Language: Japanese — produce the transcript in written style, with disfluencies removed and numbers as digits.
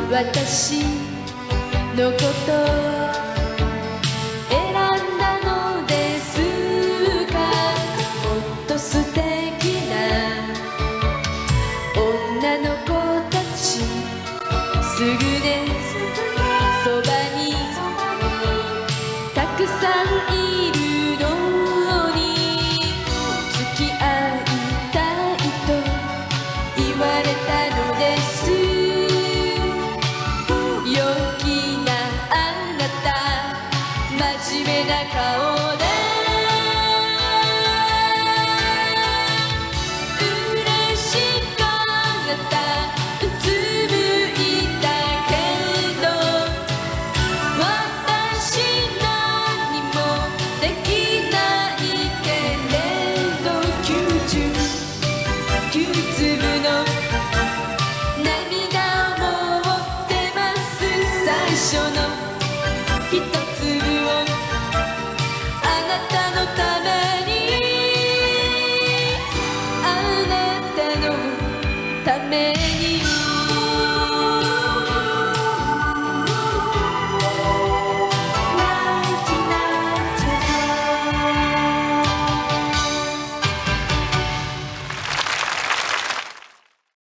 私のこと選んだのですか。もっと素敵な女の子たちすぐねそばにたくさんいるのに付き合いたいと言われたのです。陽気なあなた真面目な顔で嬉しかったうつむいたけど私何もできないけれど99粒の涙を持ってます最初の一粒をあなたのためにあなたのために